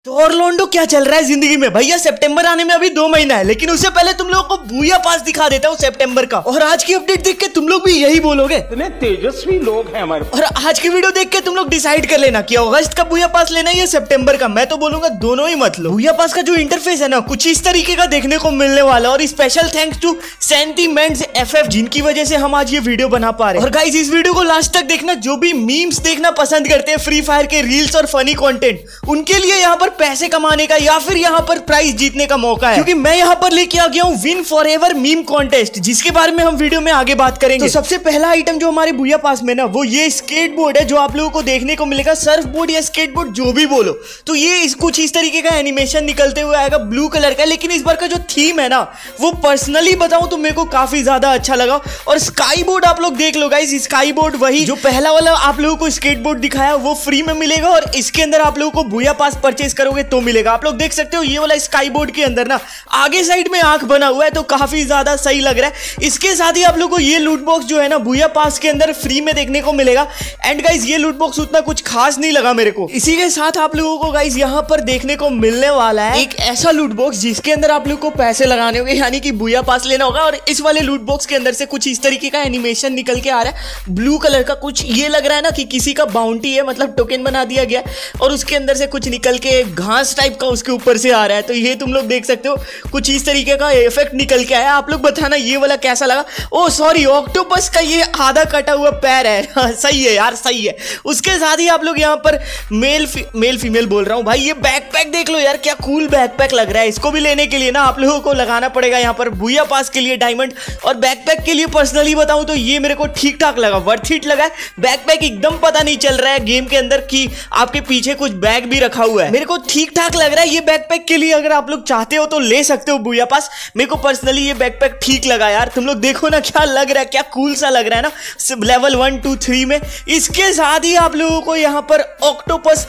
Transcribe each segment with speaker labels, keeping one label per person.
Speaker 1: तो और लोंडो क्या चल रहा है जिंदगी में भैया। सितंबर आने में अभी 2 महीना है, लेकिन उससे पहले तुम लोगों को बूया पास दिखा देता हूँ सितंबर का। और आज की अपडेट देख के तुम लोग भी यही बोलोगे,
Speaker 2: इतने तेजस्वी लोग हैं हमारे।
Speaker 1: और आज की वीडियो देख के तुम लोग डिसाइड कर लेना कि अगस्त का बूया पास लेना है या सितंबर का। मैं तो बोलूंगा दोनों ही मत लो। बूया पास का जो इंटरफेस है ना, कुछ इस तरीके का देखने को मिलने वाला। और special thanks to sentiments FF जिनकी वजह से हम आज ये वीडियो बना पा रहे हैं। और गाइस इस वीडियो को लास्ट तक देखना। जो भी मीम्स देखना पसंद करते हैं फ्री फायर के रील्स और फनी कंटेंट, उनके लिए यहाँ पर पैसे कमाने या फिर यहाँ पर प्राइज जीतने का मौका है, क्योंकि मैं यहाँ पर लेके आ गया हूँ विन फॉरएवर मीम कॉन्टेस्ट, जिसके बारे में हम वीडियो में आगे बात करेंगे। तो सबसे पहला आइटम जो हमारे बूया पास में ना, वो ये स्केट बोर्ड है जो आप लोगों को देखने को मिलेगा। सर्फ बोर्ड या स्केट बोर्ड जो भी बोलो, तो ये कुछ इस तरीके का एनिमेशन निकलते हुए आएगा ब्लू कलर का। लेकिन इस बार का जो थीम है ना, वो पर्सनली बताऊं तो मेरे को काफी ज्यादा अच्छा लगा। और स्काई बोर्ड आप लोग देख लो गाइस, स्काई बोर्ड वही जो पहला वाला आप लोगों को स्केट बोर्ड दिखाया वो फ्री में मिलेगा, और इसके अंदर आप लोगों को बूया पास परचेज करोगे तो मिलेगा। आप लोग देख सकते हो ये वाला स्काई बोर्ड के अंदर ना आगे साइड में आंख बना हुआ है, तो काफी ज्यादा सही लग रहा है। इसके साथ ही आप लोगों को ये लूट बॉक्स जो है ना बूया पास के अंदर फ्री में देखने को मिलेगा। एंड गाइस ये लूट बॉक्स उतना कुछ खास नहीं लगा मेरे को। इसी के साथ आप लोगों को गाइस यहाँ पर देखने को मिलने वाला है एक ऐसा लूट बॉक्स जिसके अंदर आप लोगों को पैसे लगाने होंगे, यानी कि बूया पास लेना होगा। और इस वाले लूट बॉक्स के अंदर से कुछ इस तरीके का एनिमेशन निकल के आ रहा है ब्लू कलर का। कुछ ये लग रहा है ना कि किसी का बाउंटी है, मतलब टोकन बना दिया गया, और उसके अंदर से कुछ निकल के घास टाइप का उसके ऊपर से आ रहा है। तो ये तुम लोग देख सकते हो कुछ इस तरीके का इफेक्ट निकल के आया। आप लोग बताना ये वाला कैसा लगा। ओ सॉरी, ऑक्टोपस का ये आधा कटा हुआ पैर है। सही है यार, सही है। उसके साथ ही आप लोग यहाँ पर मेल फीमेल बोल रहा हूँ भाई, ये बैकपैक देख लो यार, क्या कूल बैकपैक लग रहा है। इसको भी लेने के लिए ना आप लोगों को लगाना पड़ेगा यहाँ पर बूया पास के लिए डायमंड। और बैकपैक के लिए पर्सनली बताऊं तो ये मेरे को ठीक ठाक लगा, वर्थ इट लगा। बैकपैक एकदम पता नहीं चल रहा है गेम के अंदर कि आपके पीछे कुछ बैग भी रखा हुआ है। मेरे को ठीक ठाक लग रहा है ये बैकपैक के लिए। अगर आप लोग चाहते हो तो ले सकते हो बूया पास। मेरे को पर्सनली ये बैकपैक ठीक लगा यार। तुम लोग देखो ना क्या लग रहा है, क्या कूल सा लग रहा है ना, लेवल 1, 2, 3 में। इसके साथ ही आप लोगों को यहाँ पर ऑक्टोपस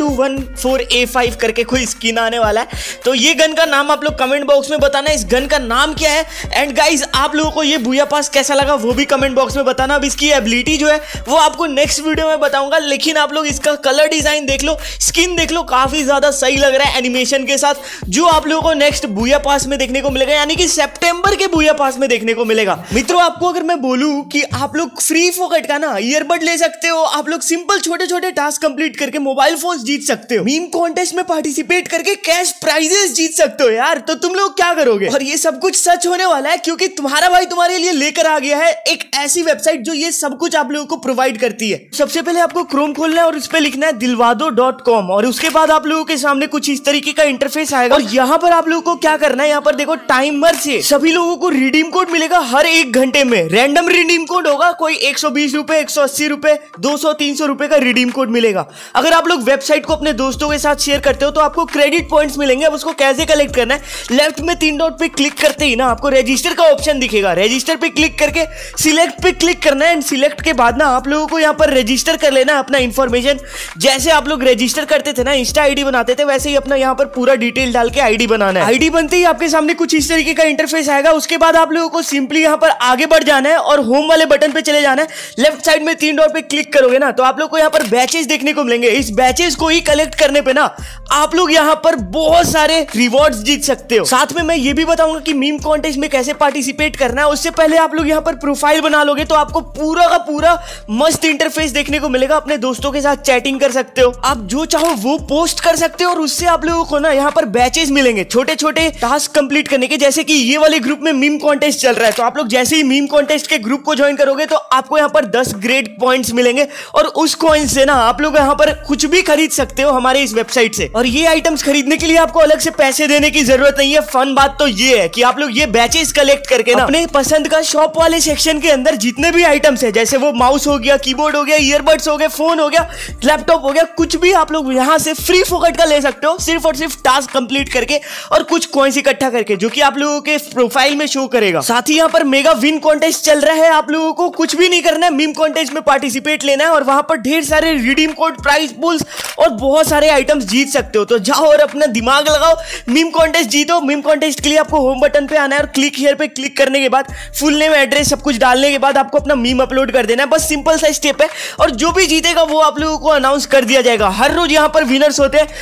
Speaker 1: M214A5 करके कोई स्किन आने वाला है। तो ये गन का नाम आप लोग कमेंट बॉक्स में बताना, इस गन का नाम क्या है। एंड गाइज आप लोगों को ये बूया पास कैसा लगा वो भी कमेंट बॉक्स में बताना। अब इसकी एबिलिटी जो है वो आपको नेक्स्ट वीडियो में बताऊंगा। लेकिन आप लोग इसका कलर डिजाइन देख लो, स्किन देख लो, काफी ज्यादा सही लग रहा है एनिमेशन के साथ, जो आप लोगों को नेक्स्ट बूया पास में देखने को मिलेगा, यानी कि सितंबर के बूया पास में देखने को मिलेगा। मित्रों आपको अगर मैं बोलूं कि आप लोग फ्री फोकट का ना ईयरबड ले सकते हो, आप लोग सिंपल छोटे छोटे टास्क कंप्लीट करके मोबाइल फोन जीत सकते हो, मीम कॉन्टेस्ट में पार्टिसिपेट करके कैश प्राइजेस जीत सकते हो यार। तो तुम लोग क्या करोगे? और ये सब कुछ सच होने वाला है, क्योंकि तुम्हारा भाई तुम्हारे लिए लेकर आ गया है एक ऐसी वेबसाइट जो ये सब कुछ आप लोगों को प्रोवाइड करती है। सबसे पहले आपको क्रोम खोलना है और उस पर लिखना है dilwado.com, और उसके बाद आप लोगों के सामने कुछ इस तरीके का इंटरफेस आएगा। और यहाँ पर आप लोगों को क्या करना है, यहाँ पर देखो टाइमर से सभी लोगों को रिडीम कोड मिलेगा हर 1 घंटे में। रैंडम रिडीम कोड होगा, कोई 120 रुपए, 180 रुपए, 200, 300 रुपए का रिडीम कोड मिलेगा। अगर आप लोग वेबसाइट को अपने दोस्तों के साथ शेयर करते हो तो आपको क्रेडिट पॉइंट्स मिलेंगे। अब उसको कैसे कलेक्ट करना है, लेफ्ट में 3 डॉट पे क्लिक करते ही ना आपको रजिस्टर का ऑप्शन दिखेगा। रजिस्टर पे क्लिक करके सिलेक्ट पे क्लिक करना है। एंड सिलेक्ट के बाद ना आप लोगों को यहाँ पर रजिस्टर कर लेना है अपना इंफॉर्मेशन। जैसे आप लोग रजिस्टर करते थे ना, इंस्टा आईडी बनाते थे, वैसे ही अपना यहाँ पर पूरा डिटेल डाल के आईडी बनाना है। आईडी बनते ही आपके सामने कुछ इस तरीके का इंटरफेस आएगा। उसके बाद आप लोगों को सिंपली यहाँ पर आगे बढ़ जाना है और होम वाले बटन पे चले जाना है। लेफ्ट साइड में 3 डॉट पे क्लिक करोगे ना तो आप लोग को यहाँ पर बैचेस देखने को मिलेंगे। इस बैचेस को ही कलेक्ट करने पे ना आप लोग यहाँ पर बहुत सारे रिवॉर्ड्स जीत सकते हो। साथ में मैं ये भी बताऊंगा कि मीम कॉन्टेस्ट में कैसे पार्टिसिपेट करना है। उससे पहले आप लोग यहाँ पर प्रोफाइल बना लोगे तो आपको पूरा का पूरा मस्त इंटरफेस देखने को मिलेगा। अपने दोस्तों के साथ चैटिंग कर सकते हो, आप जो चाहो वो पोस्ट कर सकते हो, और उससे आप लोगों को ना यहाँ पर बैचेस मिलेंगे छोटे छोटे टास्क कंप्लीट करने के। जैसे कि ये वाले ग्रुप में मीम कॉन्टेस्ट चल रहा है, तो आप लोग जैसे ही मीम कॉन्टेस्ट के ग्रुप को ज्वाइन करोगे तो आपको यहाँ पर 10 ग्रेड पॉइंट्स मिलेंगे, और उस कॉइन से ना आप लोग यहाँ पर कुछ भी खरीद सकते हो हमारे इस वेबसाइट से। और ये आइटम्स खरीदने के लिए आपको अलग से पैसे देने की जरूरत नहीं है। फन बात तो ये है कि आप लोग ये बैचेस कलेक्ट करके ना अपने पसंद का शॉप वाले सेक्शन के अंदर जितने भी आइटम्स है, जैसे वो माउस हो गया, कीबोर्ड हो गया, ईयरबड्स हो गए, फोन हो गया, लैपटॉप हो गया, कुछ भी आप लोग यहाँ से फ्री फोकट का ले सकते हो, सिर्फ और सिर्फ टास्क कंप्लीट करके और कुछ कॉइंस इकट्ठा करके, जो कि आप लोगों के प्रोफाइल में शो करेगा। साथ ही यहाँ पर मेगा विन कॉन्टेस्ट चल रहा है। आप लोगों को कुछ भी नहीं करना है, मीम कॉन्टेस्ट में पार्टिसिपेट लेना है और वहां पर ढेर सारे रिडीम कोड, प्राइस पूल्स और बहुत सारे आइटम्स जीत सकते हो। तो जाओ और अपना दिमाग लगाओ, मीम कॉन्टेस्ट जीतो। मीम कॉन्टेस्ट के लिए आपको होम बटन पे आना है और क्लिक हियर पे क्लिक करने के बाद फुल नेम, एड्रेस सब कुछ डालने के बाद आपको अपना मीम अपलोड कर देना है। बस सिंपल सा स्टेप है, और जो भी जीतेगा वो आप लोगों को अनाउंस कर दिया जाएगा। हर रोज यहाँ पर विनर्स होते हैं,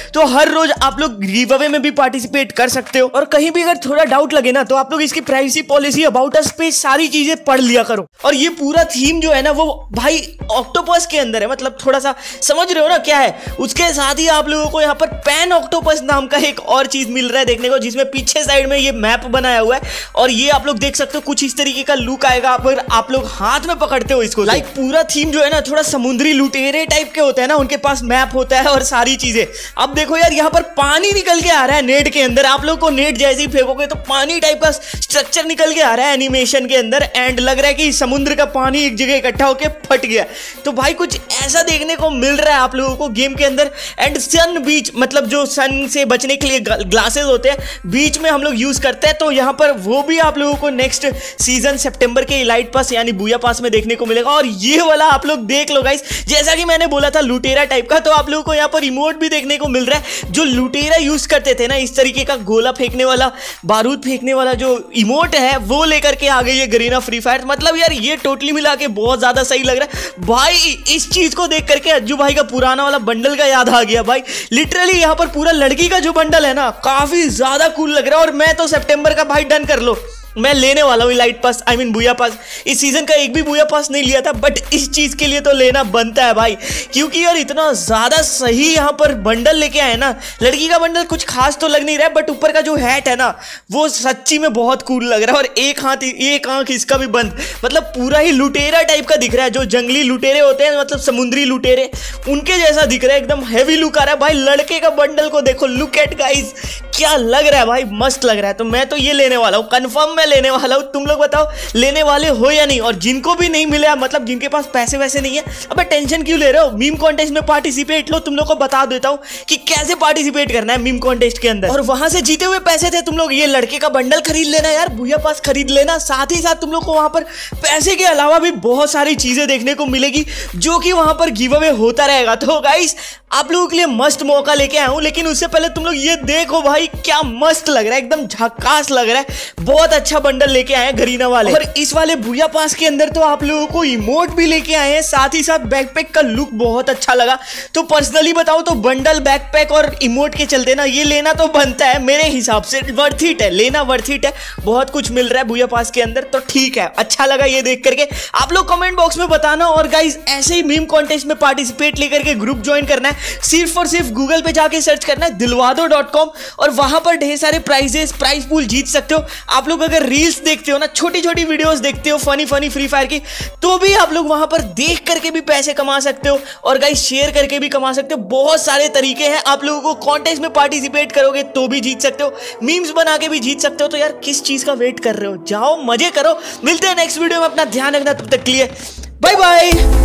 Speaker 1: तो हर रोज आप लोग गिव अवे में भी पार्टिसिपेट कर सकते हो। और कहीं भी अगर थोड़ा डाउट लगे ना तो आप लोग इसकी प्राइवेसी पॉलिसी, अबाउट अस पे सारी चीजें पढ़ लिया करो। और ये पूरा थीम जो है ना वो भाई ऑक्टोपस के अंदर है, मतलब थोड़ा सा समझ रहे हो ना क्या है। उसके साथ ही आप लोगों को यहाँ पर पैन ऑक्टोपस नाम का एक और चीज मिल रहा है देखने को, जिसमें पीछे साइड में ये मैप बनाया हुआ है और ये आप लोग देख सकते हो कुछ इस तरीके का लुक आएगा अगर आप लोग हाथ में पकड़ते हो इसको। लाइक पूरा थीम जो है ना थोड़ा समुद्री लुटेरे टाइप के होते हैं ना, उनके पास मैप होता है और सारी चीजें। अब देखो यार यहाँ पर पानी निकल के आ रहा है नेट के अंदर, आप लोग को नेट जैसे ही फेंकोगे तो पानी टाइप का स्ट्रक्चर निकल के आ रहा है एनिमेशन के अंदर, एंड लग रहा है कि समुद्र का पानी एक जगह इकट्ठा होकर फट गया। तो भाई कुछ ऐसा देखने को मिल रहा है आप लोगों को गेम के अंदर। एंड सन बीच, मतलब जो सन से बचने के लिए ग्लासेस होते हैं बीच में हम लोग यूज करते हैं, तो यहाँ पर वो भी आप लोगों को नेक्स्ट सीजन सितंबर के इलाइट पास यानी बूया पास में देखने को मिलेगा। और ये वाला आप लोग देख लो गाइस, जैसा कि मैंने बोला था लुटेरा टाइप का, तो आप लोगों को यहाँ पर इमोट भी देखने को मिल रहा है। जो लुटेरा यूज करते थे ना इस तरीके का गोला फेंकने वाला, बारूद फेंकने वाला जो इमोट है वो लेकर के आ गई है गरीना फ्री फायर। मतलब यार ये टोटली मिला के बहुत ज्यादा सही लग रहा है भाई। इस चीज को देख करके अज्जू भाई का पुराना वाला बंडल का याद आ गया भाई। लिटरली यहाँ पर पूरा लड़की का जो बंडल है ना काफी ज्यादा कूल लग रहा है। और मैं तो सितंबर का भाई डन कर लो, मैं लेने वाला हूँ elite pass, I mean booyah पास। इस सीजन का एक भी बूया पास नहीं लिया था, बट इस चीज के लिए तो लेना बनता है भाई, क्योंकि यार इतना ज्यादा सही यहाँ पर बंडल लेके आए ना। लड़की का बंडल कुछ खास तो लग नहीं रहा है, बट ऊपर का जो हैट है ना वो सच्ची में बहुत कूल लग रहा है। और एक आंख इसका भी बंद, मतलब पूरा ही लुटेरा टाइप का दिख रहा है। जो जंगली लुटेरे होते हैं, मतलब समुद्री लुटेरे, उनके जैसा दिख रहा है, एकदम हैवी लुक आ रहा है भाई। लड़के का बंडल को देखो, लुक एट गाइस, क्या लग रहा है भाई, मस्त लग रहा है। तो मैं तो ये लेने वाला हूँ, कंफर्म लेने वाला हूं। तुम लोग बताओ लेने वाले हो या नहीं। और जिनको भी नहीं मिला, मतलब जिनके पास पैसे वैसे नहीं है, अबे टेंशन क्यों ले रहे हो, मीम कॉन्टेस्ट में पार्टिसिपेट लो। तुम लोग को बता देता हूं कि कैसे पार्टिसिपेट करना है मीम कॉन्टेस्ट के अंदर। और वहां से जीते हुए पैसे थे तुम लोग ये लड़के का बंडल खरीद लेना यार, बूया पास खरीद लेना। साथ ही साथ तुम लोग को वहां पर पैसे के अलावा भी बहुत सारी चीजें देखने को मिलेगी जो कि वहां पर गिव अवे होता रहेगा। तो गाइस आप लोगों के लिए मस्त मौका लेके आया हूं, लेकिन उससे पहले तुम लोग ये देखो भाई क्या मस्त लग रहा है, एकदम झकास लग रहा है। बहुत अच्छा बंडल लेके आए हैं गरीना वाले। और इस वाले बूया पास के अंदर तो आप लोगों को इमोट भी लेके आए हैं, साथ ही साथ बैकपैक का लुक बहुत अच्छा लगा। तो पर्सनली बताओ तो बंडल, बैकपैक और इमोट के चलते ना ये लेना तो बनता है मेरे हिसाब से। वर्थ इट है, लेना वर्थ इट है। बहुत कुछ मिल रहा है बूया पास के अंदर, तो ठीक है, अच्छा लगा ये देख करके। आप लोग कमेंट बॉक्स में बताना। और गाइस ऐसे ही मीम कॉन्टेस्ट में पार्टिसिपेट लेकर के ग्रुप ज्वाइन करना है। सिर्फ और सिर्फ गूगल पे जाके सर्च करना है dilwado.com और वहां पर ढेर सारे प्राइजेस, प्राइज पूल जीत सकते हो। आप लोग अगर रील्स देखते हो ना, छोटी छोटी वीडियोस देखते हो फनी फनी फ्री फायर की, तो भी आप लोग वहां पर देख करके भी पैसे कमा सकते हो। और गाइस शेयर करके भी कमा सकते हो। बहुत सारे तरीके हैं, आप लोगों को कॉन्टेस्ट में पार्टिसिपेट करोगे तो भी जीत सकते हो, मीम्स बना के भी जीत सकते हो। तो यार किस चीज का वेट कर रहे हो, जाओ मजे करो। मिलते हैं नेक्स्ट वीडियो में, अपना ध्यान रखना, तब तक के लिए बाय बाय।